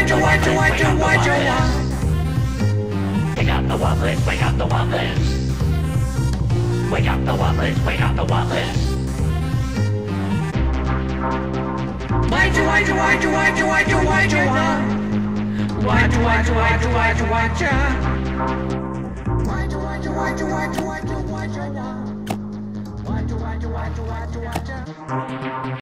Wake up the wublins, wake up the wublins. Wake up the wublins, wake up the wublins. Whajje, whajje, whajje, whajje, whajje, whajje, whajje, whajje, whajje, whajje, whajje. Whajje, whajje, whajje, whajje, whajje, whajje, whajje, whajje, whajje, whajje, whajje, whajje.